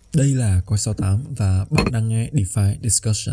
Đây là Coi 68 và bạn đang nghe DeFi Discussion.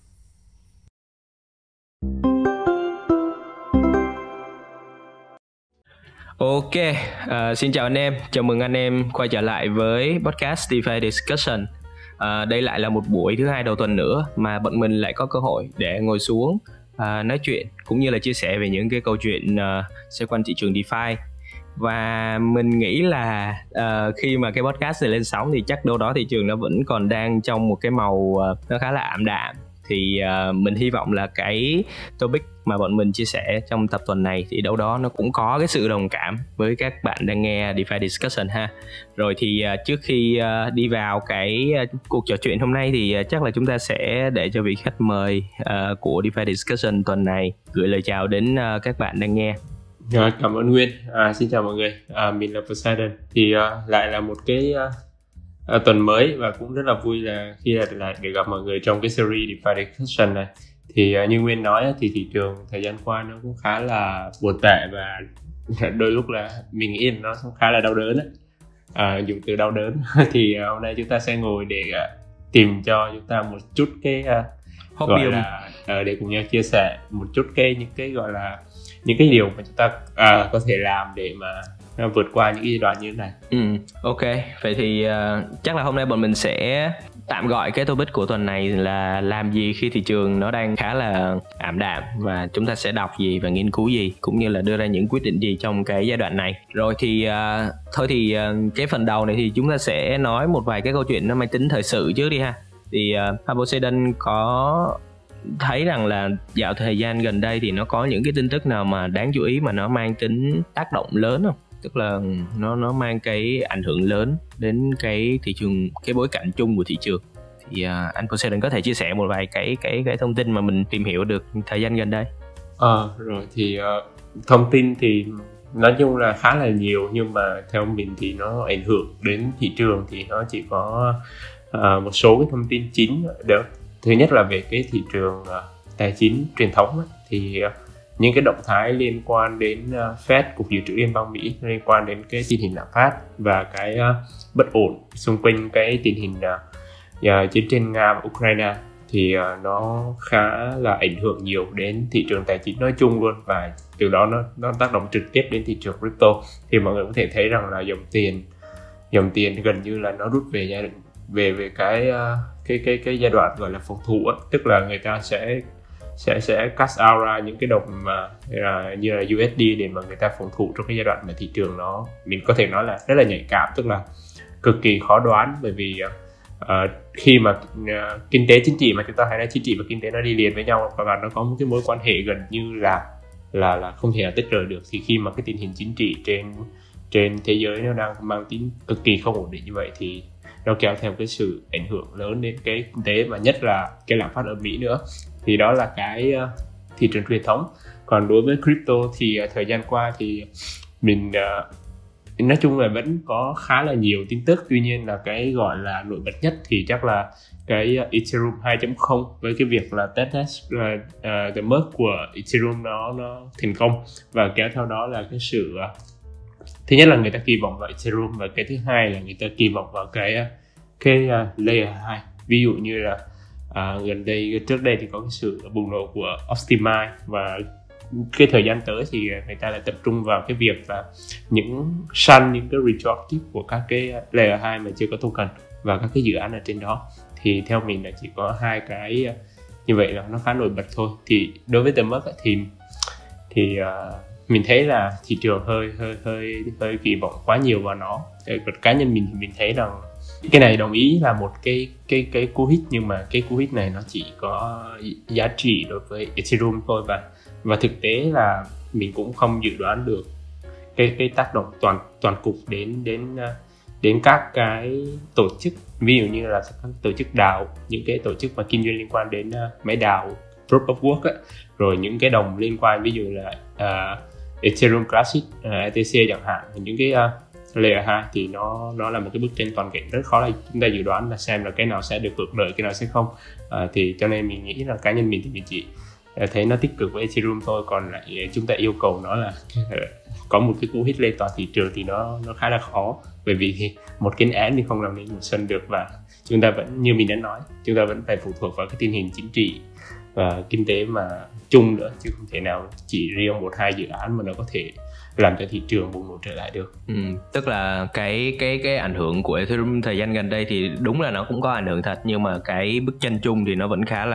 Ok, xin chào anh em, chào mừng anh em quay trở lại với podcast DeFi Discussion. Đây lại là một buổi thứ hai đầu tuần nữa mà bọn mình lại có cơ hội để ngồi xuống nói chuyện cũng như là chia sẻ về những cái câu chuyện xoay quanh thị trường DeFi. Và mình nghĩ là khi mà cái podcast này lên sóng thì chắc đâu đó thị trường nó vẫn còn đang trong một cái màu nó khá là ảm đạm. Thì mình hy vọng là cái topic mà bọn mình chia sẻ trong tập tuần này thì đâu đó nó cũng có cái sự đồng cảm với các bạn đang nghe DeFi Discussion ha. Rồi thì trước khi đi vào cái cuộc trò chuyện hôm nay thì chắc là chúng ta sẽ để cho vị khách mời của DeFi Discussion tuần này gửi lời chào đến các bạn đang nghe. Cảm ơn Nguyên. Xin chào mọi người. Mình là Poseidon. Thì lại là một cái tuần mới và cũng rất là vui là khi lại được gặp mọi người trong cái series DeFi Discussion này. Thì như Nguyên nói thì thị trường thời gian qua nó cũng khá là buồn tệ và đôi lúc là mình nghĩ là nó cũng khá là đau đớn ấy. Dùng từ đau đớn thì hôm nay chúng ta sẽ ngồi để tìm cho chúng ta một chút cái gọi là để cùng nhau chia sẻ một chút những cái gọi là những cái điều mà chúng ta có thể làm để mà vượt qua những giai đoạn như thế này. Ok, vậy thì chắc là hôm nay bọn mình sẽ tạm gọi cái topic của tuần này là làm gì khi thị trường nó đang khá là ảm đạm, và chúng ta sẽ đọc gì và nghiên cứu gì cũng như là đưa ra những quyết định gì trong cái giai đoạn này. Rồi thì cái phần đầu này thì chúng ta sẽ nói một vài cái câu chuyện nó mang tính thời sự trước đi ha. Thì Poseidon có thấy rằng là dạo thời gian gần đây thì nó có những cái tin tức nào mà đáng chú ý mà nó mang tính tác động lớn không? Tức là nó mang cái ảnh hưởng lớn đến cái thị trường, cái bối cảnh chung của thị trường. Thì anh Poseidon có thể chia sẻ một vài cái thông tin mà mình tìm hiểu được thời gian gần đây. Rồi thì thông tin thì nói chung là khá là nhiều, nhưng mà theo mình thì nó ảnh hưởng đến thị trường thì nó chỉ có một số cái thông tin chính được. Thứ nhất là về cái thị trường tài chính truyền thống ấy, thì những cái động thái liên quan đến Fed, Cục Dự trữ Liên bang Mỹ, liên quan đến cái tình hình lạm phát và cái bất ổn xung quanh cái tình hình chiến tranh Nga và Ukraine thì nó khá là ảnh hưởng nhiều đến thị trường tài chính nói chung luôn, và từ đó nó tác động trực tiếp đến thị trường crypto. Thì mọi người có thể thấy rằng là dòng tiền gần như là nó rút về cái giai đoạn gọi là phòng thủ ấy. Tức là người ta sẽ cash out ra những cái đồng mà như là USD để mà người ta phòng thủ trong cái giai đoạn mà thị trường nó, mình có thể nói là rất là nhạy cảm, tức là cực kỳ khó đoán. Bởi vì khi mà kinh tế chính trị, mà chúng ta hay nói chính trị và kinh tế nó đi liền với nhau và nó có một cái mối quan hệ gần như là không thể tách rời được, thì khi mà cái tình hình chính trị trên thế giới nó đang mang tính cực kỳ không ổn định như vậy thì nó kéo theo cái sự ảnh hưởng lớn đến cái kinh tế và nhất là cái lạm phát ở Mỹ nữa. Thì đó là cái thị trường truyền thống. Còn đối với crypto thì thời gian qua thì mình nói chung là vẫn có khá là nhiều tin tức. Tuy nhiên là cái gọi là nổi bật nhất thì chắc là cái Ethereum 2.0 với cái việc là testnet the merge của Ethereum nó thành công, và kéo theo đó là cái sự thứ nhất là người ta kỳ vọng vào Ethereum, và cái thứ hai là người ta kỳ vọng vào cái layer 2. Ví dụ như là trước đây thì có cái sự bùng nổ của Optimize, và cái thời gian tới thì người ta lại tập trung vào cái việc là những cái retroactive của các cái layer 2 mà chưa có token và các cái dự án ở trên đó. Thì theo mình là chỉ có hai cái như vậy là nó khá nổi bật thôi. Thì đối với The Merge thì mình thấy là thị trường hơi kỳ vọng quá nhiều vào nó. Cá nhân mình thì mình thấy rằng cái này đồng ý là một cái cú hích, nhưng mà cái cú hích này nó chỉ có giá trị đối với Ethereum thôi, và thực tế là mình cũng không dự đoán được cái tác động toàn cục đến các cái tổ chức, ví dụ như là các tổ chức DAO, những cái tổ chức mà kinh doanh liên quan đến máy DAO, Proof of Work ấy, rồi những cái đồng liên quan ví dụ là Ethereum Classic, ETC chẳng hạn, những cái layer 2 thì nó là một cái bức tranh toàn cảnh rất khó là chúng ta dự đoán là xem là cái nào sẽ được hưởng lợi, cái nào sẽ không. Thì cho nên mình nghĩ là cá nhân mình thì mình chỉ thấy nó tích cực với Ethereum thôi, còn lại chúng ta yêu cầu nó là có một cái cú hit lên toàn thị trường thì nó khá là khó, bởi vì một cái án thì không làm nên một sân được, và chúng ta vẫn, như mình đã nói, chúng ta vẫn phải phụ thuộc vào cái tình hình chính trị và kinh tế mà chung nữa, chứ không thể nào chỉ riêng một hai dự án mà nó có thể làm cho thị trường bùng nổ trở lại được. Tức là cái ảnh hưởng của Ethereum thời gian gần đây thì đúng là nó cũng có ảnh hưởng thật, nhưng mà cái bức tranh chung thì nó vẫn khá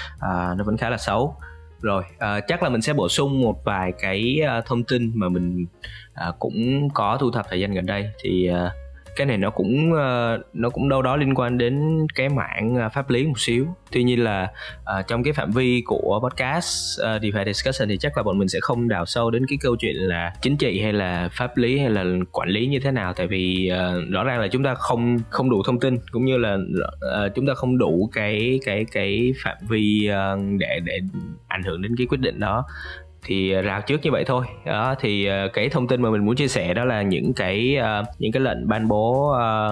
là xấu. Rồi chắc là mình sẽ bổ sung một vài cái thông tin mà mình cũng có thu thập thời gian gần đây. Thì cái này nó cũng đâu đó liên quan đến cái mảng pháp lý một xíu. Tuy nhiên là trong cái phạm vi của podcast DeFi Discussion thì chắc là bọn mình sẽ không đào sâu đến cái câu chuyện là chính trị hay là pháp lý hay là quản lý như thế nào, tại vì rõ ràng là chúng ta không đủ thông tin, cũng như là chúng ta không đủ cái phạm vi để ảnh hưởng đến cái quyết định đó. Thì rào trước như vậy thôi đó. Thì cái thông tin mà mình muốn chia sẻ đó là những cái lệnh ban bố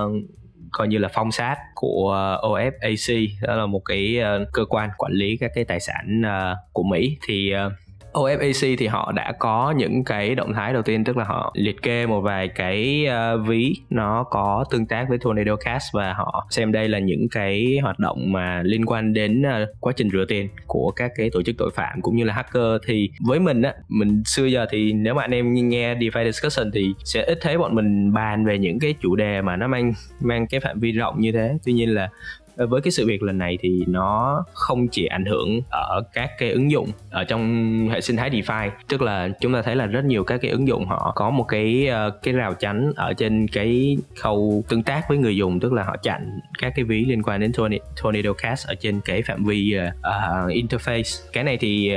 coi như là phong sát của OFAC, đó là một cái cơ quan quản lý các cái tài sản của Mỹ. Thì OFAC thì họ đã có những cái động thái đầu tiên, tức là họ liệt kê một vài cái ví nó có tương tác với Tornado Cash, và họ xem đây là những cái hoạt động mà liên quan đến quá trình rửa tiền của các cái tổ chức tội phạm cũng như là hacker. Thì với mình xưa giờ thì nếu mà anh em nghe DeFi Discussion thì sẽ ít thấy bọn mình bàn về những cái chủ đề mà nó mang cái phạm vi rộng như thế. Tuy nhiên là với cái sự việc lần này thì nó không chỉ ảnh hưởng ở các cái ứng dụng ở trong hệ sinh thái DeFi, tức là chúng ta thấy là rất nhiều các cái ứng dụng họ có một cái rào chắn ở trên cái khâu tương tác với người dùng, tức là họ chặn các cái ví liên quan đến Tornado Cash ở trên cái phạm vi interface. Cái này thì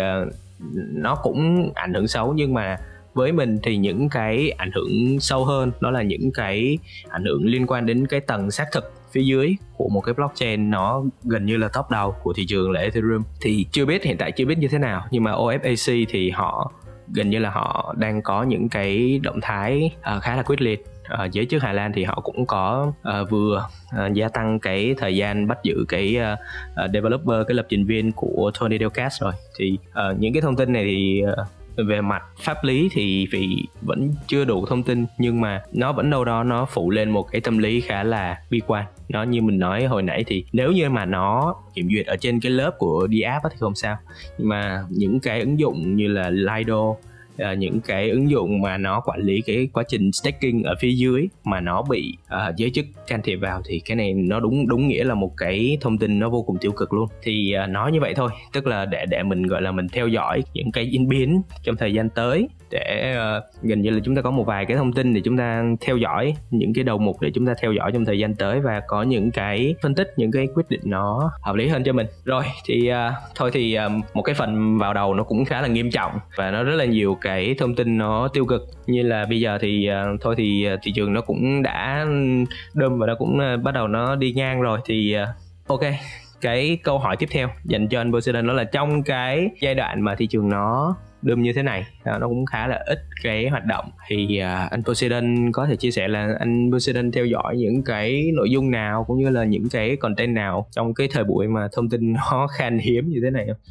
nó cũng ảnh hưởng xấu, nhưng mà với mình thì những cái ảnh hưởng sâu hơn đó là những cái ảnh hưởng liên quan đến cái tầng xác thực phía dưới của một cái blockchain, nó gần như là top đầu của thị trường là Ethereum. Thì hiện tại chưa biết như thế nào, nhưng mà OFAC thì họ gần như là họ đang có những cái động thái khá là quyết liệt. Giới chức Hà Lan thì họ cũng có vừa gia tăng cái thời gian bắt giữ cái developer, cái lập trình viên của Tornado Cash rồi. Thì những cái thông tin này thì về mặt pháp lý thì vì vẫn chưa đủ thông tin, nhưng mà nó vẫn đâu đó nó phụ lên một cái tâm lý khá là bi quan. Nó như mình nói hồi nãy thì nếu như mà nó kiểm duyệt ở trên cái lớp của DApp thì không sao, nhưng mà những cái ứng dụng như là Lido, những cái ứng dụng mà nó quản lý cái quá trình staking ở phía dưới mà nó bị giới chức can thiệp vào, thì cái này nó đúng nghĩa là một cái thông tin nó vô cùng tiêu cực luôn. Thì nói như vậy thôi, tức là để mình gọi là mình theo dõi những cái diễn biến trong thời gian tới, để gần như là chúng ta có một vài cái thông tin để chúng ta theo dõi, những cái đầu mục để chúng ta theo dõi trong thời gian tới, và có những cái phân tích, những cái quyết định nó hợp lý hơn cho mình. Rồi thì thôi thì một cái phần vào đầu nó cũng khá là nghiêm trọng và nó rất là nhiều cái thông tin nó tiêu cực. Như là bây giờ thì thôi thì thị trường nó cũng đã đâm và nó cũng bắt đầu nó đi ngang rồi. Thì ok, cái câu hỏi tiếp theo dành cho anh Poseidon đó là trong cái giai đoạn mà thị trường nó đâm như thế này, nó cũng khá là ít cái hoạt động, thì anh Poseidon có thể chia sẻ là anh Poseidon theo dõi những cái nội dung nào cũng như là những cái content nào trong cái thời buổi mà thông tin nó khan hiếm như thế này không?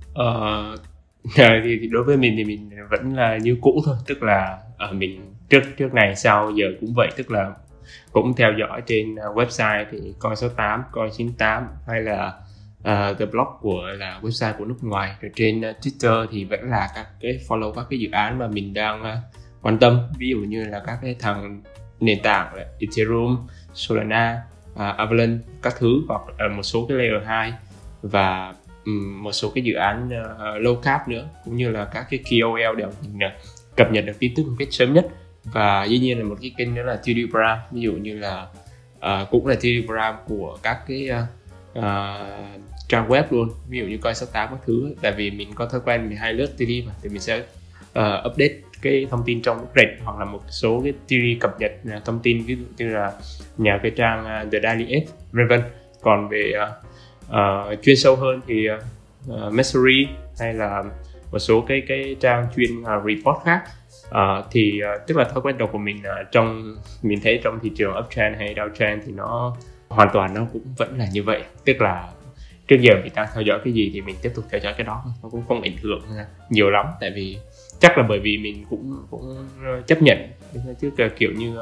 Thì đối với mình thì mình vẫn là như cũ thôi, tức là mình trước này sau giờ cũng vậy, tức là cũng theo dõi trên website thì Coin68, Coin98 hay là The Block của là website của nước ngoài. Rồi trên Twitter thì vẫn là các cái follow các cái dự án mà mình đang quan tâm, ví dụ như là các cái thằng nền tảng là Ethereum, Solana, Avalanche các thứ, hoặc một số cái layer 2 và một số cái dự án low cap nữa, cũng như là các cái KOL đều mình cập nhật được tin tức một cách sớm nhất. Và dĩ nhiên là một cái kênh nữa là Telegram, ví dụ như là cũng là Telegram của các cái trang web luôn, ví dụ như Coin68 các thứ. Tại vì mình có thói quen mình hay lướt TV mà, thì mình sẽ update cái thông tin trong lúc rảnh, hoặc là một số cái TV cập nhật thông tin, ví dụ như là nhà cái trang The Daily Edge, v.v. Còn về chuyên sâu hơn thì Messery hay là một số cái trang chuyên report khác. Thì tức là thói quen đọc của mình mình thấy trong thị trường uptrend hay downtrend thì nó hoàn toàn nó cũng vẫn là như vậy, tức là trước giờ mình đang theo dõi cái gì thì mình tiếp tục theo dõi cái đó, nó cũng không ảnh hưởng nhiều lắm. Tại vì chắc là bởi vì mình cũng chấp nhận, chứ kiểu như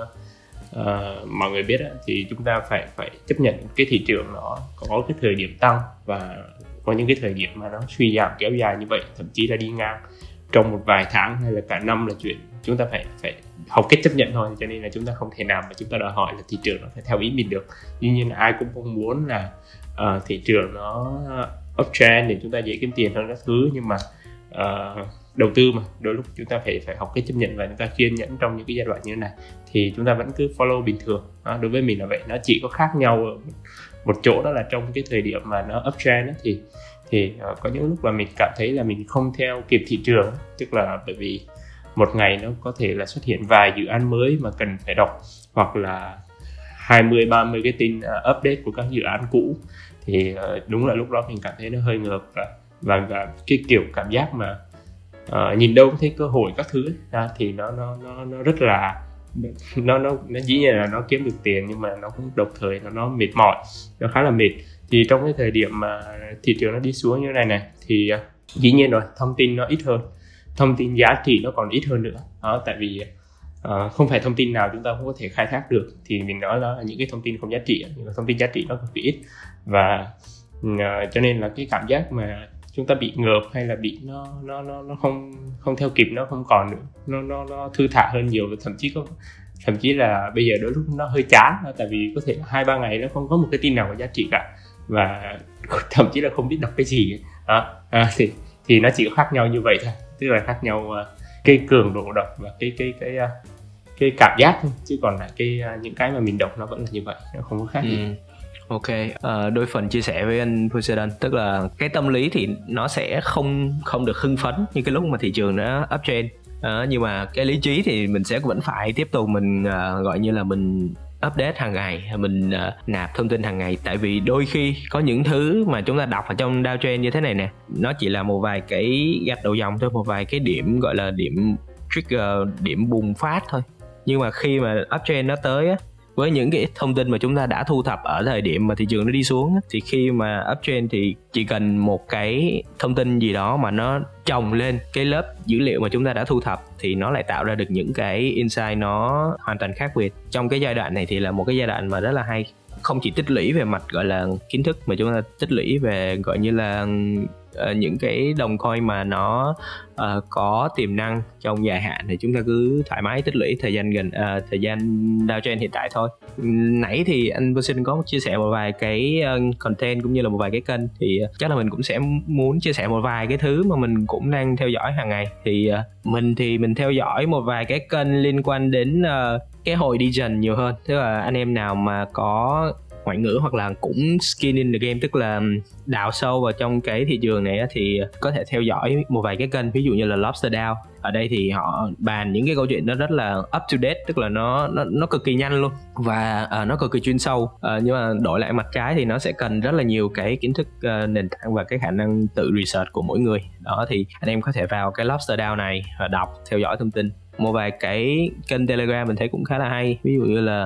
mọi người biết thì chúng ta phải chấp nhận cái thị trường nó có cái thời điểm tăng và có những cái thời điểm mà nó suy giảm kéo dài như vậy, thậm chí là đi ngang trong một vài tháng hay là cả năm, là chuyện chúng ta phải học cách chấp nhận thôi. Cho nên là chúng ta không thể nào mà chúng ta đòi hỏi là thị trường nó phải theo ý mình được. Tuy nhiên là ai cũng mong muốn là thị trường nó uptrend để chúng ta dễ kiếm tiền hơn các thứ, nhưng mà đầu tư mà đôi lúc chúng ta phải học cách chấp nhận và chúng ta kiên nhẫn trong những cái giai đoạn như thế này, thì chúng ta vẫn cứ follow bình thường. Đối với mình là vậy. Nó chỉ có khác nhau ở một chỗ, đó là trong cái thời điểm mà nó uptrend thì có những lúc mà mình cảm thấy là mình không theo kịp thị trường, tức là bởi vì một ngày nó có thể là xuất hiện vài dự án mới mà cần phải đọc, hoặc là 20-30 cái tin update của các dự án cũ, thì đúng là lúc đó mình cảm thấy nó hơi ngợp, và cái kiểu cảm giác mà nhìn đâu cũng thấy cơ hội các thứ ấy, thì nó rất là nó dĩ nhiên là nó kiếm được tiền, nhưng mà nó cũng đồng thời nó mệt mỏi, nó khá là mệt. Thì trong cái thời điểm mà thị trường nó đi xuống như này thì dĩ nhiên rồi, thông tin nó ít hơn, thông tin giá trị nó còn ít hơn nữa đó. Tại vì không phải thông tin nào chúng ta cũng có thể khai thác được, thì mình nói là những cái thông tin không giá trị, những thông tin giá trị nó cực kỳ ít, và cho nên là cái cảm giác mà chúng ta bị ngợp hay là bị nó không theo kịp, nó không còn nữa, nó thư thả hơn nhiều. Thậm chí là bây giờ đôi lúc nó hơi chán, tại vì có thể 2-3 ngày nó không có một cái tin nào có giá trị cả, và thậm chí là không biết đọc cái gì thì nó chỉ có khác nhau như vậy thôi, tức là khác nhau cái cường độ đọc và cái cảm giác thôi, chứ còn lại những cái mà mình đọc nó vẫn là như vậy, nó không có khác gì. Ok, đôi phần chia sẻ với anh Poseidon, tức là cái tâm lý thì nó sẽ không được hưng phấn như cái lúc mà thị trường nó uptrend, nhưng mà cái lý trí thì mình sẽ vẫn phải tiếp tục mình gọi như là mình update hàng ngày, mình nạp thông tin hàng ngày. Tại vì đôi khi có những thứ mà chúng ta đọc ở trong downtrend như thế này nè, nó chỉ là một vài cái gạch đầu dòng thôi, một vài cái điểm gọi là điểm trigger, điểm bùng phát thôi. Nhưng mà khi mà uptrend nó tới á, với những cái thông tin mà chúng ta đã thu thập ở thời điểm mà thị trường nó đi xuống á, thì khi mà uptrend thì chỉ cần một cái thông tin gì đó mà nó chồng lên cái lớp dữ liệu mà chúng ta đã thu thập, thì nó lại tạo ra được những cái insight nó hoàn toàn khác biệt. Trong cái giai đoạn này thì là một cái giai đoạn mà rất là hay, không chỉ tích lũy về mặt gọi là kiến thức, mà chúng ta tích lũy về gọi như là những cái đồng coin mà nó có tiềm năng trong dài hạn, thì chúng ta cứ thoải mái tích lũy thời gian downtrend hiện tại thôi. Nãy thì anh Poseidon có chia sẻ một vài cái content cũng như là một vài cái kênh, thì chắc là mình cũng sẽ muốn chia sẻ một vài cái thứ mà mình cũng đang theo dõi hàng ngày. Thì mình theo dõi một vài cái kênh liên quan đến cái hội Degen nhiều hơn, tức là anh em nào mà có ngoại ngữ hoặc là cũng skin in the game, tức là đào sâu vào trong cái thị trường này, thì có thể theo dõi một vài cái kênh, ví dụ như là Lobster DAO. Ở đây thì họ bàn những cái câu chuyện nó rất là up to date, tức là nó cực kỳ nhanh luôn, và nó cực kỳ chuyên sâu. Nhưng mà đổi lại mặt trái thì nó sẽ cần rất là nhiều cái kiến thức nền tảng và cái khả năng tự research của mỗi người. Đó thì anh em có thể vào cái Lobster DAO này và đọc, theo dõi thông tin. Một vài cái kênh Telegram mình thấy cũng khá là hay, ví dụ như là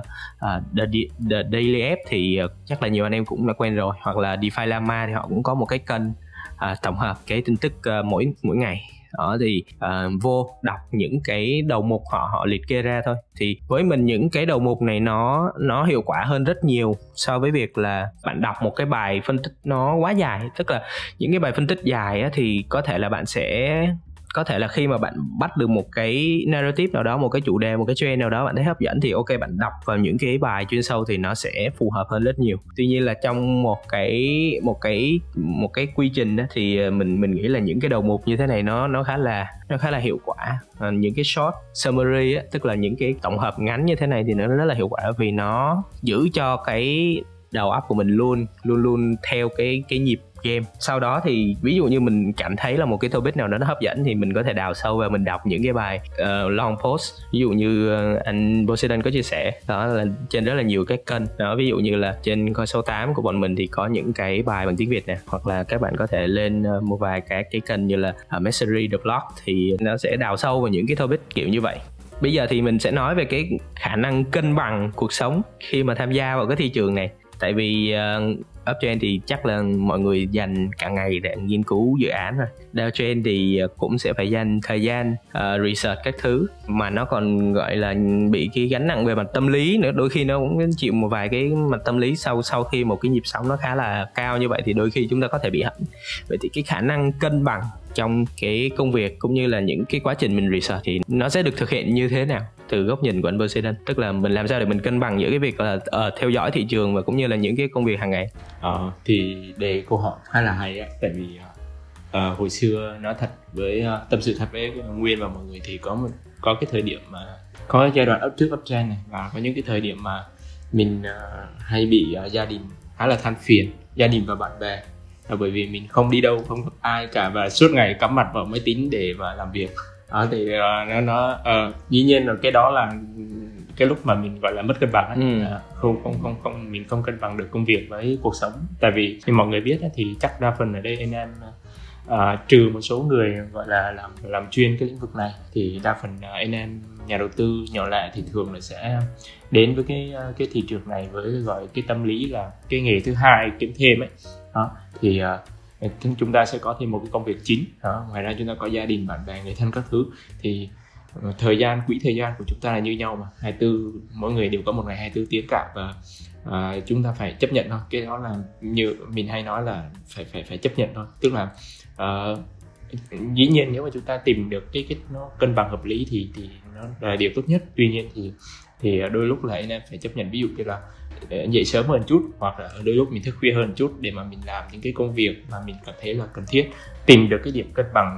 The Daily App thì chắc là nhiều anh em cũng đã quen rồi, hoặc là DeFi Llama thì họ cũng có một cái kênh tổng hợp cái tin tức mỗi ngày. Đó thì vô đọc những cái đầu mục họ liệt kê ra thôi. Thì với mình những cái đầu mục này nó hiệu quả hơn rất nhiều so với việc là bạn đọc một cái bài phân tích nó quá dài. Tức là những cái bài phân tích dài á, thì có thể là bạn sẽ có thể là khi mà bạn bắt được một cái narrative nào đó, một cái chủ đề, một cái trend nào đó bạn thấy hấp dẫn, thì ok, bạn đọc vào những cái bài chuyên sâu thì nó sẽ phù hợp hơn rất nhiều. Tuy nhiên là trong một cái quy trình đó, thì mình nghĩ là những cái đầu mục như thế này nó khá là hiệu quả. Những cái short summary á, tức là những cái tổng hợp ngắn như thế này thì nó rất là hiệu quả, vì nó giữ cho cái đầu óc của mình luôn theo cái nhịp game. Sau đó thì ví dụ như mình cảm thấy là một cái topic nào đó nó hấp dẫn, thì mình có thể đào sâu và mình đọc những cái bài long post, ví dụ như anh Poseidon có chia sẻ đó, là trên rất là nhiều cái kênh đó. Ví dụ như là trên Coin số 8 của bọn mình thì có những cái bài bằng tiếng Việt nè, hoặc là các bạn có thể lên một vài cái kênh như là Mastery the Blog, thì nó sẽ đào sâu vào những cái topic kiểu như vậy. Bây giờ thì mình sẽ nói về cái khả năng cân bằng cuộc sống khi mà tham gia vào cái thị trường này. Tại vì uptrend thì chắc là mọi người dành cả ngày để nghiên cứu dự án rồi. Downtrend thì cũng sẽ phải dành thời gian research các thứ, mà nó còn gọi là bị cái gánh nặng về mặt tâm lý nữa. Đôi khi nó cũng chịu một vài cái mặt tâm lý sau khi một cái nhịp sóng nó khá là cao như vậy thì đôi khi chúng ta có thể bị hận. Vậy thì cái khả năng cân bằng trong cái công việc cũng như là những cái quá trình mình research thì nó sẽ được thực hiện như thế nào từ góc nhìn của anh Poseidon? Tức là mình làm sao để mình cân bằng giữa cái việc là theo dõi thị trường và cũng như là những cái công việc hàng ngày? Thì đề câu hỏi khá là hay á, tại vì hồi xưa nói thật với tâm sự thật với Nguyên và mọi người thì có cái thời điểm mà có giai đoạn trước uptrend này, và có những cái thời điểm mà mình hay bị gia đình khá là than phiền, gia đình và bạn bè, bởi vì mình không đi đâu, không gặp ai cả và suốt ngày cắm mặt vào máy tính để mà làm việc. Thì dĩ nhiên là cái đó là cái lúc mà mình gọi là mất cân bằng ấy. Mình không cân bằng được công việc với cuộc sống. Tại vì như mọi người biết ấy, thì chắc đa phần ở đây anh em trừ một số người gọi là làm chuyên cái lĩnh vực này, thì đa phần anh em nhà đầu tư nhỏ lẻ thì thường là sẽ đến với cái thị trường này với gọi cái tâm lý là cái nghề thứ hai kiếm thêm ấy. Thì chúng ta sẽ có thêm một cái công việc chính. Ngoài ra chúng ta có gia đình, bạn bè, người thân các thứ, thì quỹ thời gian của chúng ta là như nhau mà, 24, mỗi người đều có một ngày 24 tiếng cả, và chúng ta phải chấp nhận thôi. Cái đó là như mình hay nói là phải chấp nhận thôi. Tức là dĩ nhiên nếu mà chúng ta tìm được cái nó cân bằng hợp lý thì nó là điều tốt nhất. Tuy nhiên thì đôi lúc là anh em phải chấp nhận, ví dụ như là dậy sớm hơn chút, hoặc là đôi lúc mình thức khuya hơn chút để mà mình làm những cái công việc mà mình cảm thấy là cần thiết. Tìm được cái điểm cân bằng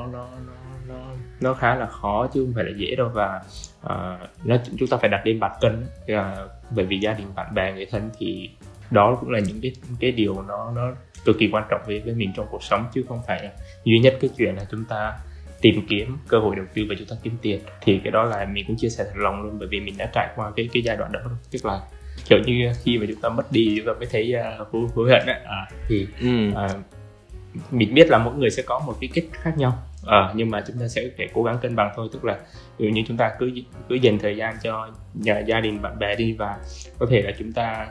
nó khá là khó chứ không phải là dễ đâu, và chúng ta phải đặt lên bàn cân. Bởi vì gia đình, bạn bè, người thân thì đó cũng là những cái điều nó cực kỳ quan trọng với mình trong cuộc sống, chứ không phải là duy nhất cái chuyện là chúng ta tìm kiếm cơ hội đầu tư và chúng ta kiếm tiền. Thì cái đó là mình cũng chia sẻ thật lòng luôn, bởi vì mình đã trải qua cái giai đoạn đó. Tức là kiểu như khi mà chúng ta mất đi chúng ta mới thấy hối hận ấy. Mình biết là mỗi người sẽ có một cái kết khác nhau, nhưng mà chúng ta sẽ phải cố gắng cân bằng thôi. Tức là ví dụ như chúng ta cứ dành thời gian cho gia đình, bạn bè đi, và có thể là chúng ta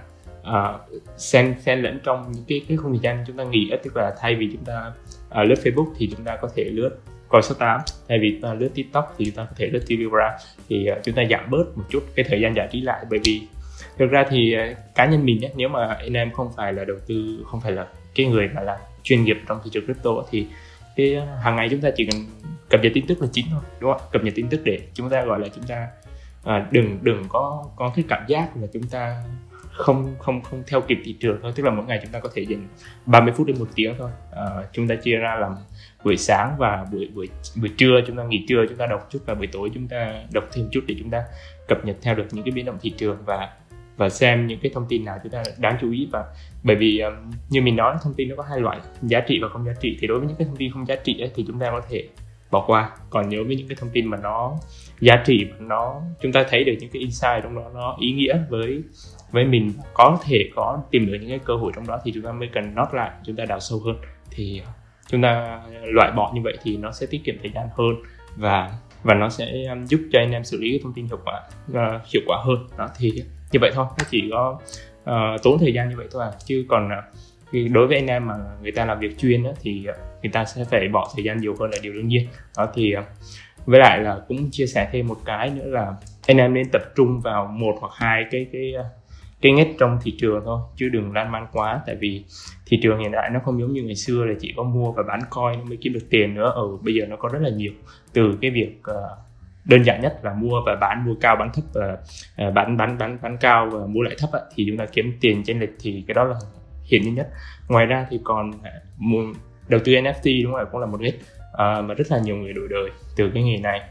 xen lẫn trong những cái không thời gian chúng ta nghỉ. Tức là thay vì chúng ta lướt Facebook thì chúng ta có thể lướt coi số 8, thay vì chúng ta lướt TikTok thì chúng ta có thể lướt Telegram. Thì chúng ta giảm bớt một chút cái thời gian giải trí lại. Bởi vì thực ra thì cá nhân mình ấy, nếu mà anh em không phải là đầu tư, không phải là cái người mà làm chuyên nghiệp trong thị trường crypto, thì cái hàng ngày chúng ta chỉ cần cập nhật tin tức là chính thôi, đúng không? Cập nhật tin tức để chúng ta gọi là chúng ta đừng có cái cảm giác là chúng ta không theo kịp thị trường thôi. Tức là mỗi ngày chúng ta có thể dành 30 phút đến 1 tiếng thôi. Chúng ta chia ra làm buổi sáng và buổi trưa chúng ta nghỉ trưa, chúng ta đọc chút, và buổi tối chúng ta đọc thêm chút để chúng ta cập nhật theo được những cái biến động thị trường và xem những cái thông tin nào chúng ta đáng chú ý. Và bởi vì như mình nói, thông tin nó có hai loại, giá trị và không giá trị. Thì đối với những cái thông tin không giá trị ấy, thì chúng ta có thể bỏ qua. Còn nếu với những cái thông tin mà nó giá trị, chúng ta thấy được những cái insight trong đó nó ý nghĩa với mình, có thể có tìm được những cái cơ hội trong đó, thì chúng ta mới cần nót lại, chúng ta đào sâu hơn. Thì chúng ta loại bỏ như vậy thì nó sẽ tiết kiệm thời gian hơn, và nó sẽ giúp cho anh em xử lý cái thông tin hiệu quả hơn. Đó, thì như vậy thôi, nó chỉ có tốn thời gian như vậy thôi chứ còn đối với anh em mà người ta làm việc chuyên thì người ta sẽ phải bỏ thời gian nhiều hơn là điều đương nhiên. Đó, thì với lại là cũng chia sẻ thêm một cái nữa là anh em nên tập trung vào một hoặc hai cái ngách trong thị trường thôi, chứ đừng lan man quá. Tại vì thị trường hiện đại nó không giống như ngày xưa là chỉ có mua và bán coin nó mới kiếm được tiền nữa. Bây giờ nó có rất là nhiều, từ cái việc đơn giản nhất là mua và bán, mua cao bán thấp, và bán cao và mua lại thấp thì chúng ta kiếm tiền chênh lệch, thì cái đó là hiển nhiên nhất. Ngoài ra thì còn đầu tư NFT, đúng rồi, cũng là một ngách mà rất là nhiều người đổi đời từ cái nghề này.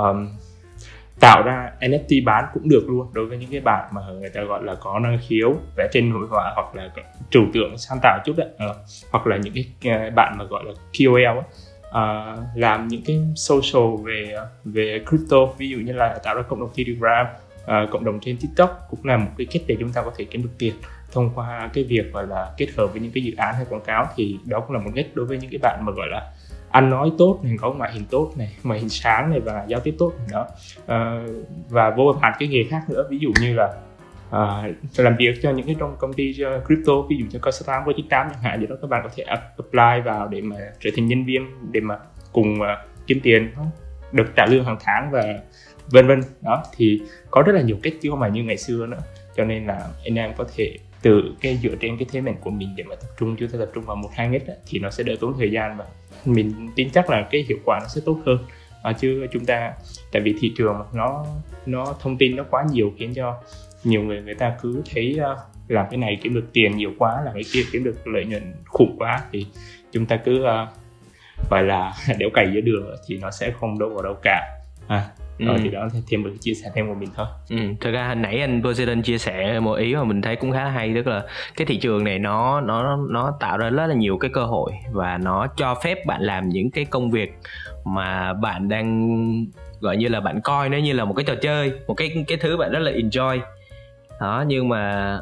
Tạo ra NFT bán cũng được luôn, đối với những cái bạn mà người ta gọi là có năng khiếu vẽ tranh hội họa, hoặc là trừu tượng sáng tạo chút hoặc là những cái bạn mà gọi là KOL làm những cái social về crypto, ví dụ như là tạo ra cộng đồng Telegram, cộng đồng trên TikTok, cũng là một cái cách để chúng ta có thể kiếm được tiền thông qua cái việc gọi là kết hợp với những cái dự án hay quảng cáo. Thì đó cũng là một cách đối với những cái bạn mà gọi là ăn nói tốt này, có ngoại hình tốt này, ngoại hình sáng này và giao tiếp tốt này đó. Và vô vàn cái nghề khác nữa, ví dụ như là làm việc cho những cái trong công ty crypto, ví dụ cho Coinbase, Coinbase chẳng hạn, gì đó các bạn có thể apply vào để mà trở thành nhân viên để mà cùng kiếm tiền, được trả lương hàng tháng và vân vân. Đó thì có rất là nhiều cách chứ không phải như ngày xưa nữa, cho nên là anh em có thể từ cái dựa trên cái thế mạnh của mình để mà chúng ta tập trung vào 1-2 ngách thì nó sẽ đỡ tốn thời gian và mình tin chắc là cái hiệu quả nó sẽ tốt hơn. Chứ chúng ta, tại vì thị trường nó thông tin nó quá nhiều, khiến cho nhiều người ta cứ thấy làm cái này kiếm được tiền nhiều quá, làm cái kia kiếm được lợi nhuận khủng quá, thì chúng ta cứ gọi là đẽo cày giữa đường thì nó sẽ không đâu vào đâu cả. Thì đó là thêm một chia sẻ thêm của mình thôi. Thực ra hồi nãy anh Poseidon chia sẻ một ý mà mình thấy cũng khá hay, tức là cái thị trường này nó tạo ra rất là nhiều cái cơ hội và nó cho phép bạn làm những cái công việc mà bạn đang gọi như là bạn coi nó như là một cái trò chơi, một cái thứ bạn rất là enjoy đó, nhưng mà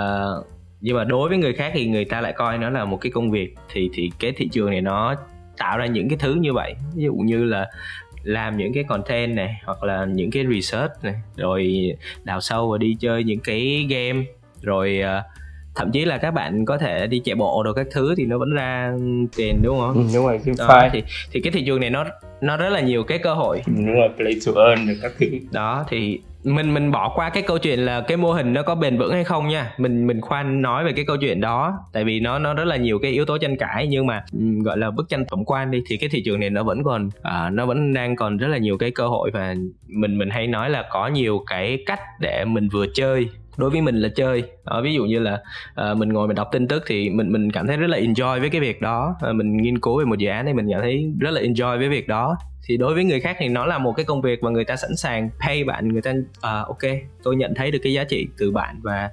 đối với người khác thì người ta lại coi nó là một cái công việc. Thì cái thị trường này nó tạo ra những cái thứ như vậy, ví dụ như là làm những cái content này, hoặc là những cái research này, rồi đào sâu và đi chơi những cái game, rồi thậm chí là các bạn có thể đi chạy bộ rồi các thứ thì nó vẫn ra tiền, đúng không? Đúng rồi, thì cái thị trường này nó rất là nhiều cái cơ hội. Đúng rồi, play to earn rồi các thứ. Đó thì mình bỏ qua cái câu chuyện là cái mô hình nó có bền vững hay không nha, mình khoan nói về cái câu chuyện đó, tại vì nó rất là nhiều cái yếu tố tranh cãi, nhưng mà gọi là bức tranh tổng quan đi, thì cái thị trường này nó vẫn còn nó vẫn đang còn rất là nhiều cái cơ hội, và mình hay nói là có nhiều cái cách để mình vừa chơi. Đối với mình là chơi đó, ví dụ như là mình ngồi mình đọc tin tức thì mình cảm thấy rất là enjoy với cái việc đó, mình nghiên cứu về một dự án thì mình cảm thấy rất là enjoy với việc đó. Thì đối với người khác thì nó là một cái công việc và người ta sẵn sàng pay bạn, người ta ok, tôi nhận thấy được cái giá trị từ bạn, và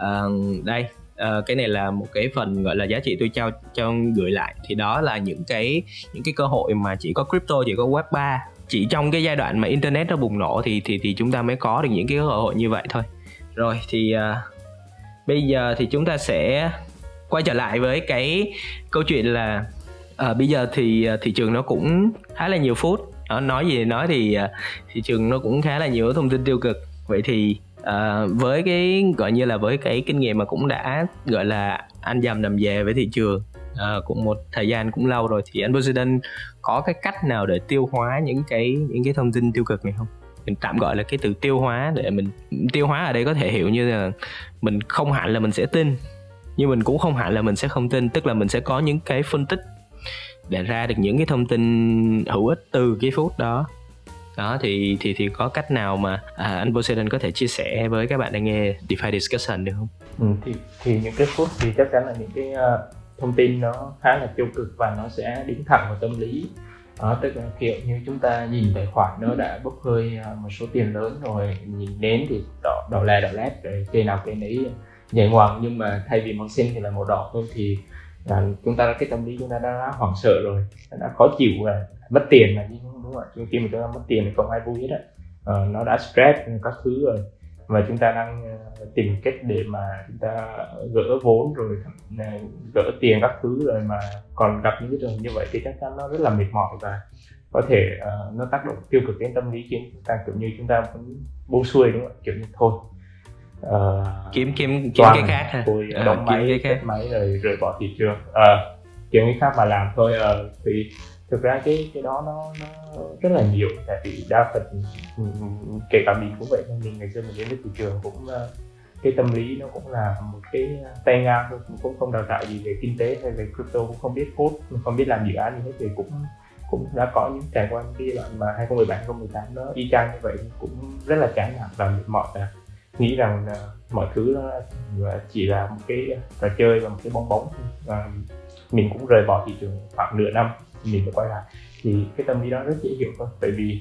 đây cái này là một cái phần gọi là giá trị tôi cho gửi lại. Thì đó là những cái cơ hội mà chỉ có crypto, chỉ có web 3, chỉ trong cái giai đoạn mà internet nó bùng nổ thì chúng ta mới có được những cái cơ hội như vậy thôi. Rồi thì bây giờ thì chúng ta sẽ quay trở lại với cái câu chuyện là bây giờ thì thị trường nó cũng khá là nhiều phút. Nói gì nói thì thị trường nó cũng khá là nhiều thông tin tiêu cực. Vậy thì với cái gọi như là với cái kinh nghiệm mà cũng đã gọi là ăn dầm nằm về với thị trường cũng một thời gian cũng lâu rồi, thì anh Poseidon có cái cách nào để tiêu hóa những cái thông tin tiêu cực này không? Mình tạm gọi là cái từ tiêu hóa, để mình tiêu hóa ở đây có thể hiểu như là mình không hẳn là mình sẽ tin, nhưng mình cũng không hẳn là mình sẽ không tin, tức là mình sẽ có những cái phân tích để ra được những cái thông tin hữu ích từ cái phút đó. Đó thì có cách nào mà anh Poseidon có thể chia sẻ với các bạn đang nghe DeFi Discussion được không? Thì những cái phút thì chắc chắn là những cái thông tin nó khá là tiêu cực và nó sẽ đính thẳng vào tâm lý. Tức là kiểu như chúng ta nhìn tài khoản nó đã bốc hơi một số tiền lớn rồi, nhìn đến thì đỏ lét rồi cây nào cây nấy nhảy ngoằng, nhưng mà thay vì màu xanh thì là màu đỏ thôi, thì chúng ta cái tâm lý chúng ta đã hoảng sợ rồi, đã khó chịu và mất tiền mà, đúng không? Khi mà chúng ta mất tiền thì không ai vui hết nó đã stress các thứ rồi, và chúng ta đang tìm cách để mà chúng ta gỡ vốn rồi gỡ tiền các thứ rồi mà còn gặp những cái trường như vậy thì chắc chắn nó rất là mệt mỏi và có thể nó tác động tiêu cực đến tâm lý, khiến chúng ta kiểu như chúng ta vẫn buông xuôi, đúng không ạ? Kiểu như thôi kiếm cái khác ha, tôi đóng máy, kết máy rồi rời bỏ thị trường, kiếm cái khác mà làm thôi. Thì thực ra cái đó nó rất là nhiều, tại vì đa phần kể cả mình cũng vậy thôi. Mình ngày xưa mình đến với thị trường cũng cái tâm lý nó cũng là một cái tay ngang thôi, cũng không đào tạo gì về kinh tế hay về crypto, cũng không biết code, không biết làm dự án gì hết, thì cũng đã có những trải qua cái đoạn mà 2017 2018 nó y chang như vậy, cũng rất là chán nản và mệt mỏi, và nghĩ rằng mọi thứ nó chỉ là một cái trò chơi và một cái bong bóng, và mình cũng rời bỏ thị trường khoảng nửa năm mình mới quay lại. Thì cái tâm lý đó rất dễ hiểu thôi, bởi vì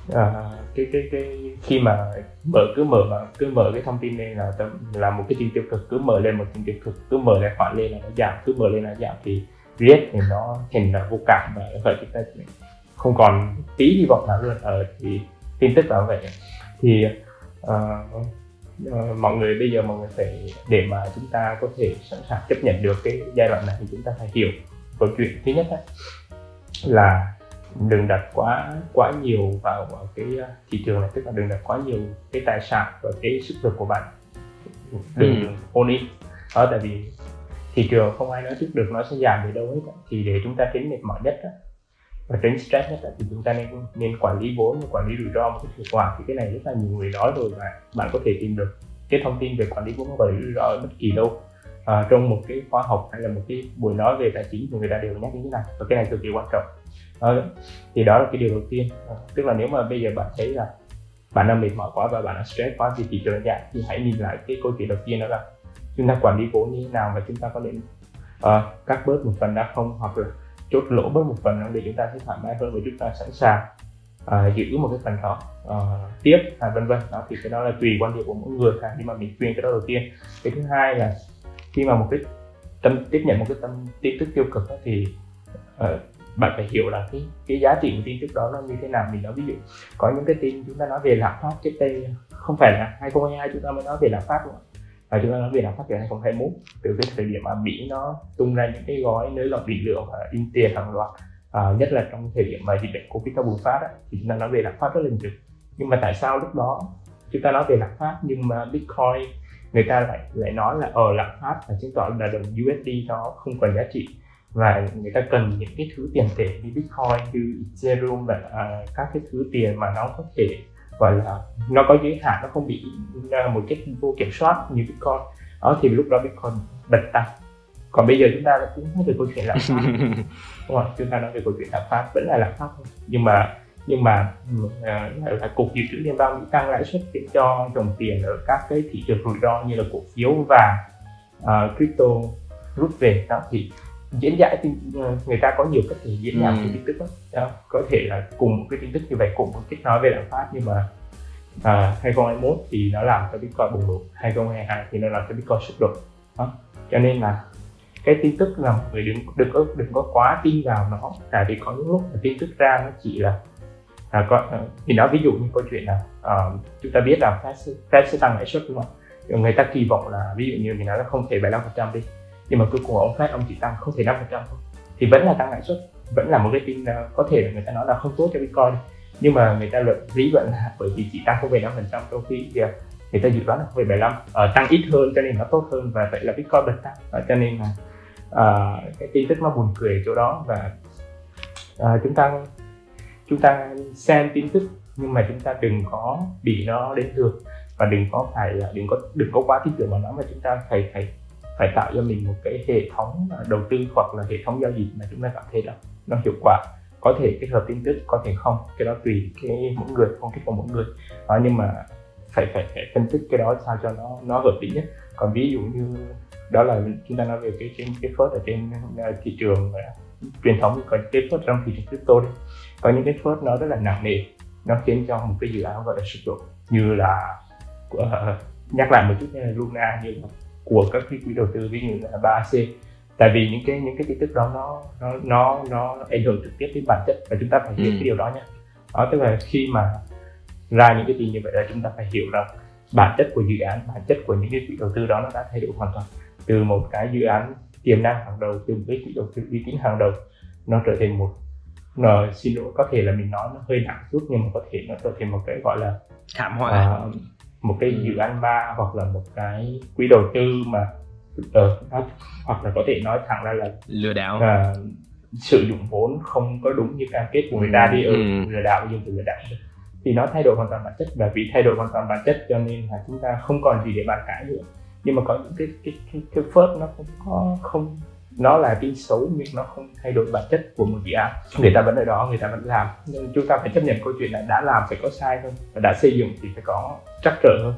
cái khi mà cứ mở cái thông tin này là một cái tin tiêu cực, cứ mở lên một tin tiêu cực, cứ mở tài khoản lên là nó giảm, cứ mở lên là giảm, thì riết thì nó thành là vô cảm, và vậy chúng ta không còn tí hy vọng nào luôn. Thì tin tức là vậy. Thì mọi người bây giờ mọi người phải, để mà chúng ta có thể sẵn sàng chấp nhận được cái giai đoạn này, thì chúng ta phải hiểu câu chuyện. Thứ nhất là đừng đặt quá nhiều vào cái thị trường này, tức là đừng đặt quá nhiều cái tài sản và cái sức lực của bạn đừng ôn in. Tại vì thị trường không ai nói trước được nó sẽ giảm đến đâu hết. Thì để chúng ta tránh mệt mỏi nhất và tránh stress nhất thì chúng ta nên quản lý vốn và quản lý rủi ro một cách hiệu quả. Thì cái này rất là nhiều người nói rồi, và bạn có thể tìm được cái thông tin về quản lý vốn và quản lý rủi ro ở bất kỳ đâu. Trong một cái khóa học hay là một cái buổi nói về tài chính thì người ta đều nhắc đến cái này, và cái này cực kỳ quan trọng. Thì đó là cái điều đầu tiên. Tức là nếu mà bây giờ bạn thấy là bạn đang mệt mỏi quá và bạn đang stress quá vì thị trường giảm, thì hãy nhìn lại cái câu chuyện đầu tiên, đó là chúng ta quản lý vốn như thế nào, và chúng ta có nên cắt bớt một phần ra không, hoặc là chốt lỗ bớt một phần để chúng ta thấy thoải mái hơn và chúng ta sẵn sàng giữ một cái phần đó tiếp, vân vân. Đó thì cái đó là tùy quan điểm của mỗi người, nhưng mà mình khuyên cái đó đầu tiên. Cái thứ hai là khi mà tiếp nhận một cái tin tức tiêu cực đó, thì bạn phải hiểu là cái giá trị của tin tức đó nó như thế nào. Mình nói ví dụ có những cái tin chúng ta nói về lạm phát trước đây, không phải là 2022 chúng ta mới nói về lạm phát nữa, và chúng ta nói về lạm phát từ 2021, từ cái thời điểm mà Mỹ nó tung ra những cái gói nới lỏng định lượng và in tiền hàng loạt, nhất là trong thời điểm mà dịch bệnh Covid nó bùng phát thì chúng ta nói về lạm phát rất là nhiều. Nhưng mà tại sao lúc đó chúng ta nói về lạm phát nhưng mà Bitcoin người ta lại nói là lạm phát là chứng tỏ là đồng USD nó không còn giá trị, và người ta cần những cái thứ tiền tệ như Bitcoin, như Ethereum và các cái thứ tiền mà nó có thể gọi là nó có giới hạn, nó không bị một cách vô kiểm soát như Bitcoin. Thì lúc đó Bitcoin bật tăng. Còn bây giờ chúng ta cũng nói về câu chuyện lạm phát, đúng không? Chúng ta nói về câu chuyện lạm phát vẫn là lạm phát thôi, nhưng mà là cục dự trữ liên bang Mỹ tăng lãi suất để cho dòng tiền ở các cái thị trường rủi ro như là cổ phiếu và crypto rút về. Đó thì diễn giải thì người ta có nhiều cách để diễn giải cái tin tức đó. Có thể là cùng một cái tin tức như vậy, cùng một cách nói về lạm phát, nhưng mà 2021 thì nó làm cho Bitcoin bùng nổ, 2022 thì nó làm cho Bitcoin sụp đổ. Cho nên là cái tin tức là mọi người đừng có quá tin vào nó, tại vì có những lúc mà tin tức ra nó chỉ là thì nói ví dụ như câu chuyện là chúng ta biết là Fed sẽ tăng lãi suất, đúng không? Người ta kỳ vọng là ví dụ như mình nói là 0,75% đi, nhưng mà cuối cùng ông Fed ông chỉ tăng 0,5% thôi, thì vẫn là tăng lãi suất, vẫn là một cái tin có thể là người ta nói là không tốt cho Bitcoin, nhưng mà người ta lý luận là bởi vì chỉ tăng 0,5% trong khi người ta dự đoán là 0,75, tăng ít hơn cho nên nó tốt hơn, và vậy là Bitcoin bật tăng. Cho nên là cái tin tức nó buồn cười ở chỗ đó, và chúng ta xem tin tức nhưng mà chúng ta đừng có bị nó đến thường, và đừng có quá tin tưởng vào nó, mà chúng ta phải tạo cho mình một cái hệ thống đầu tư hoặc là hệ thống giao dịch mà chúng ta cảm thấy là nó hiệu quả. Có thể kết hợp tin tức, có thể không, cái đó tùy cái mỗi người, phong cách của mỗi người. Nhưng mà phải phân tích cái đó sao cho nó hợp lý nhất. Còn ví dụ như đó là chúng ta nói về cái phớt ở trên thị trường truyền thống, còn cái phớt trong thị trường crypto đi, có những cái phớt nó rất là nặng nề, nó khiến cho một cái dự án gọi là sụp đổ, như là nhắc lại một chút như là Luna, như là của các quỹ đầu tư ví dụ là 3AC. Tại vì những cái tin tức đó nó ảnh hưởng trực tiếp đến bản chất, và chúng ta phải hiểu cái điều đó nha. Tức là khi mà ra những cái tin như vậy là chúng ta phải hiểu rằng bản chất của dự án, bản chất của những cái quỹ đầu tư đó nó đã thay đổi hoàn toàn, từ một cái dự án tiềm năng hàng đầu, từ một cái quỹ đầu tư uy tín hàng đầu, nó trở thành xin lỗi có thể là mình nói nó hơi nặng chút, nhưng mà có thể nó trở thành một cái gọi là thảm họa, một cái dự án ma, hoặc là một cái quỹ đầu tư mà hoặc là có thể nói thẳng ra là lừa đảo, sử dụng vốn không có đúng như cam kết của người ta đi, lừa đảo, dùng từ lừa đảo, thì nó thay đổi hoàn toàn bản chất. Và vì thay đổi hoàn toàn bản chất cho nên là chúng ta không còn gì để bàn cãi nữa. Nhưng mà có những cái phớt nó không nó là tin xấu nhưng nó không thay đổi bản chất của một dự án. Người ta vẫn ở đó, người ta vẫn làm, nên chúng ta phải chấp nhận câu chuyện là đã làm phải có sai hơn, và đã xây dựng thì phải có trắc trở hơn.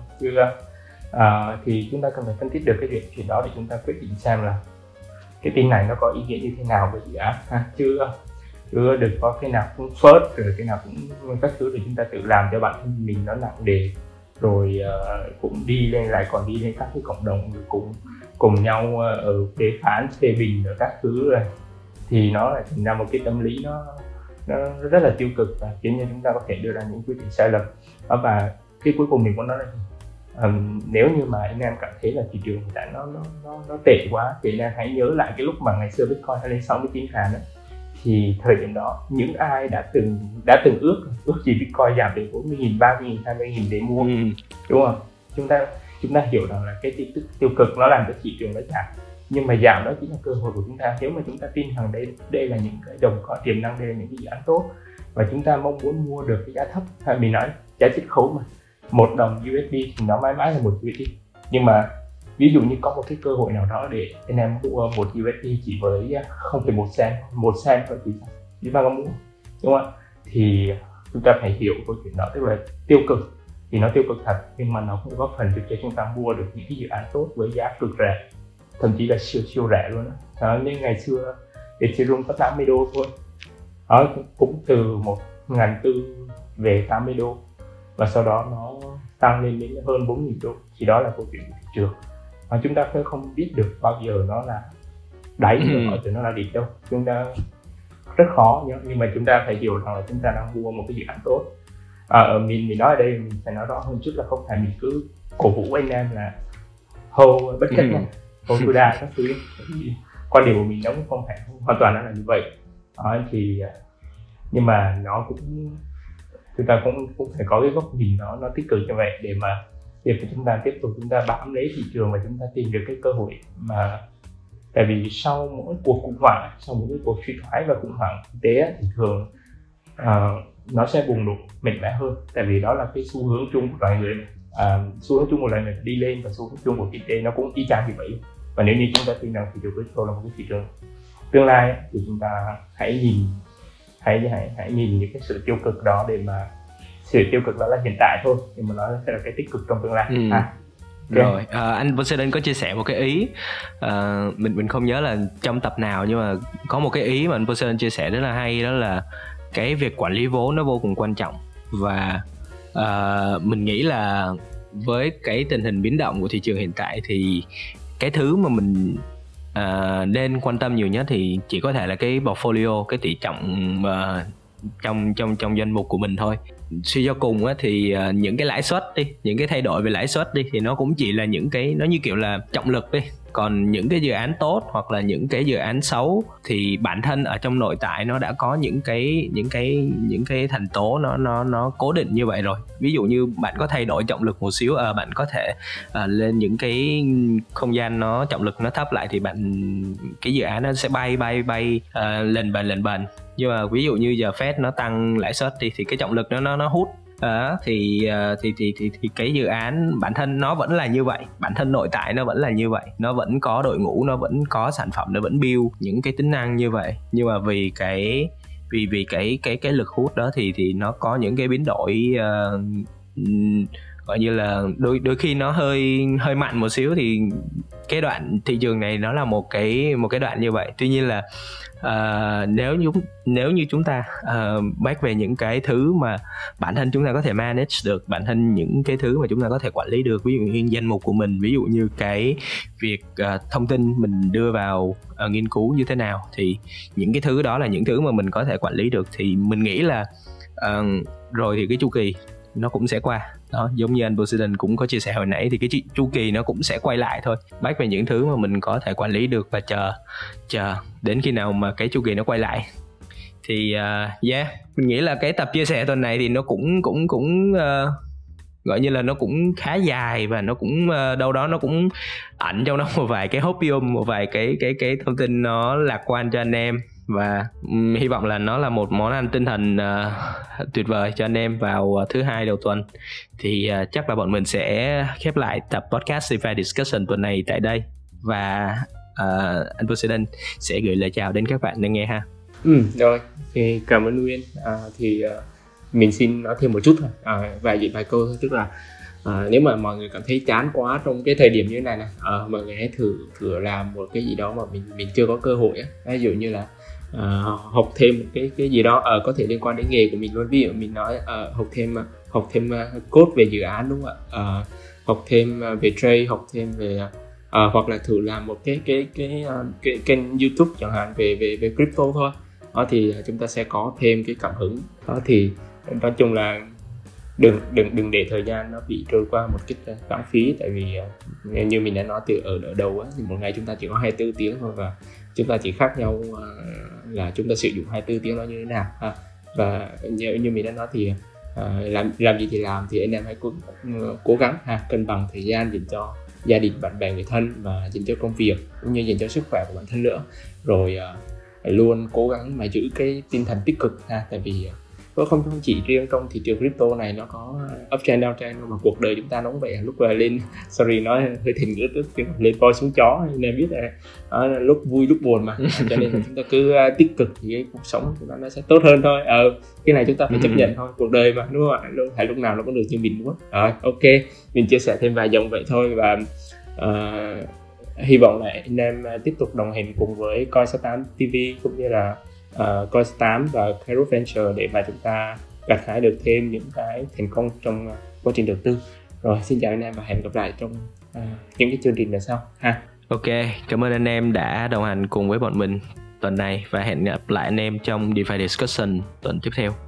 Thì chúng ta cần phải phân tích được cái chuyện đó để chúng ta quyết định xem là cái tin này nó có ý nghĩa như thế nào với dự án, chứ đừng có cái nào cũng phớt rồi cái nào cũng các thứ để chúng ta tự làm cho bản thân mình nó nặng nề, rồi cũng đi lên các cái cộng đồng rồi cùng nhau phê phán phê bình ở các thứ rồi, thì nó lại thành ra một cái tâm lý nó rất là tiêu cực, và khiến cho chúng ta có thể đưa ra những quyết định sai lầm. Và cái cuối cùng mình muốn nói là nếu như mà anh em cảm thấy là thị trường hiện tại nó tệ quá, thì anh em hãy nhớ lại cái lúc mà ngày xưa Bitcoin lên 69.000 đó, thì thời điểm đó những ai đã từng ước gì Bitcoin giảm đến 40.000, 30.000, 20.000 để mua, đúng không? chúng ta hiểu rằng là cái tin tức tiêu cực nó làm cho thị trường nó giảm, nhưng mà giảm đó chính là cơ hội của chúng ta. Nếu mà chúng ta tin rằng đây là những cái đồng có tiềm năng, đây là những cái dự án tốt và chúng ta mong muốn mua được cái giá thấp, hay mình nói giá chiết khấu mà, 1 đồng USD thì nó mãi mãi là 1 USD. Nhưng mà ví dụ như có một cái cơ hội nào đó để anh em mua 1 USD chỉ với 0,1 cent, 1 cent thôi thì chúng ta có mua, đúng không ạ? Thì chúng ta phải hiểu câu chuyện đó, tức là tiêu cực thì nó tiêu cực thật, nhưng mà nó cũng góp phần giúp cho chúng ta mua được những cái dự án tốt với giá cực rẻ, thậm chí là siêu rẻ luôn đó. Nên ngày xưa Ethereum có 80 đô thôi, đó, cũng từ 1.400 về 80 đô và sau đó nó tăng lên đến hơn 4.000 đô. Thì đó là câu chuyện của thị trường, mà chúng ta không biết được bao giờ nó là đáy hoặc là nó là đỉnh đâu, chúng ta rất khó nhá. Nhưng mà chúng ta phải hiểu rằng là chúng ta đang mua một cái dự án tốt. Mình nói ở đây mình phải nói rõ hơn chút là không phải mình cứ cổ vũ anh em là hold bất chấp nha, hold tối đa các thứ. Quan điểm của mình nó cũng không phải hoàn toàn là như vậy. Thì nhưng mà nó cũng, chúng ta cũng phải có cái góc nhìn nó tích cực như vậy để mà chúng ta tiếp tục chúng ta bám lấy thị trường và chúng ta tìm được cái cơ hội. Mà tại vì sau mỗi cuộc khủng hoảng, sau mỗi cuộc suy thoái và khủng hoảng kinh tế thì thường nó sẽ bùng nổ mạnh mẽ hơn, tại vì đó là cái xu hướng chung của loài người. Xu hướng chung của loài người đi lên và xu hướng chung của kinh tế nó cũng y chang như vậy. Và nếu như chúng ta tin rằng thị trường crypto là một cái thị trường tương lai thì chúng ta hãy nhìn những cái sự tiêu cực đó, để mà sự tiêu cực đó là hiện tại thôi, nhưng mà nó sẽ là cái tích cực trong tương lai. Rồi, anh Poseidon có chia sẻ một cái ý, mình không nhớ là trong tập nào, nhưng mà có một cái ý mà anh Poseidon chia sẻ rất là hay, đó là cái việc quản lý vốn nó vô cùng quan trọng. Và mình nghĩ là với cái tình hình biến động của thị trường hiện tại thì cái thứ mà mình nên quan tâm nhiều nhất thì chỉ có thể là cái portfolio, cái tỷ trọng trong danh mục của mình thôi. Suy cho cùng á, thì những cái lãi suất đi, những cái thay đổi về lãi suất đi, thì nó cũng chỉ là những cái, nó như kiểu là trọng lực đi. Còn những cái dự án tốt hoặc là những cái dự án xấu thì bản thân ở trong nội tại nó đã có những cái thành tố nó cố định như vậy rồi. Ví dụ như bạn có thay đổi trọng lực một xíu, bạn có thể lên những cái không gian nó trọng lực nó thấp lại thì cái dự án nó sẽ bay lên bền. Nhưng mà ví dụ như giờ Fed nó tăng lãi suất thì cái trọng lực nó hút. Thì cái dự án bản thân nó vẫn là như vậy, bản thân nội tại nó vẫn là như vậy, nó vẫn có đội ngũ, nó vẫn có sản phẩm, nó vẫn build những cái tính năng như vậy. Nhưng mà vì cái lực hút đó thì nó có những cái biến đổi gọi như là đôi khi nó hơi mạnh một xíu, thì cái đoạn thị trường này nó là một cái đoạn như vậy. Tuy nhiên là nếu như chúng ta back về những cái thứ mà bản thân chúng ta có thể manage được, bản thân những cái thứ mà chúng ta có thể quản lý được, ví dụ như danh mục của mình, ví dụ như cái việc thông tin mình đưa vào nghiên cứu như thế nào, thì những cái thứ đó là những thứ mà mình có thể quản lý được, thì mình nghĩ là rồi thì cái chu kỳ nó cũng sẽ qua. Đó, giống như anh Poseidon cũng có chia sẻ hồi nãy, thì cái chu kỳ nó cũng sẽ quay lại thôi. Back về những thứ mà mình có thể quản lý được và chờ đến khi nào mà cái chu kỳ nó quay lại. Thì mình nghĩ là cái tập chia sẻ tuần này thì nó cũng gọi như là nó cũng khá dài, và nó cũng đâu đó nó cũng ẩn trong đó một vài cái hopium, một vài cái thông tin nó lạc quan cho anh em. Và hy vọng là nó là một món ăn tinh thần tuyệt vời cho anh em vào thứ hai đầu tuần. Thì chắc là bọn mình sẽ khép lại tập podcast DeFi Discussion tuần này tại đây. Và anh Poseidon sẽ gửi lời chào đến các bạn đang nghe ha. Rồi, thì cảm ơn Nguyên. Mình xin nói thêm một chút thôi, vài câu thôi. Tức là nếu mà mọi người cảm thấy chán quá trong cái thời điểm như thế này này, mọi người hãy thử làm một cái gì đó mà mình chưa có cơ hội á. Ví dụ như là học thêm một cái gì đó có thể liên quan đến nghề của mình luôn. Ví dụ mình nói học thêm code về dự án, đúng không ạ? Học thêm về trade, học thêm về hoặc là thử làm một cái kênh YouTube chẳng hạn về crypto thôi. Đó thì chúng ta sẽ có thêm cái cảm hứng. Đó thì nói chung là đừng để thời gian nó bị trôi qua một cách lãng phí. Tại vì như mình đã nói từ ở đầu á, thì một ngày chúng ta chỉ có 24 tiếng thôi, và chúng ta chỉ khác nhau là chúng ta sử dụng 24 tiếng đó như thế nào. Và như mình đã nói thì làm gì thì làm, thì anh em hãy cố gắng cân bằng thời gian dành cho gia đình, bạn bè, người thân và dành cho công việc cũng như dành cho sức khỏe của bản thân nữa. Rồi luôn cố gắng mà giữ cái tinh thần tích cực tại vì không chỉ riêng trong thị trường crypto này, nó có uptrend downtrend, mà cuộc đời chúng ta nó cũng vậy. Lúc lên nói hơi thành ngữ lên voi xuống chó, nên biết là lúc vui lúc buồn mà cho nên là chúng ta cứ tích cực thì cái cuộc sống của chúng ta nó sẽ tốt hơn thôi. Cái này chúng ta phải chấp nhận thôi, cuộc đời mà, đúng không ạ? Phải lúc nào nó cũng được như mình muốn. Rồi, ok, mình chia sẻ thêm vài dòng vậy thôi, và hy vọng là anh em tiếp tục đồng hành cùng với Coin68 TV cũng như là Coin68 và Kairos Venture để mà chúng ta gặt hái được thêm những cái thành công trong quá trình đầu tư. Rồi, xin chào anh em và hẹn gặp lại trong những cái chương trình lần sau ha. Ok, cảm ơn anh em đã đồng hành cùng với bọn mình tuần này, và hẹn gặp lại anh em trong DeFi Discussion tuần tiếp theo.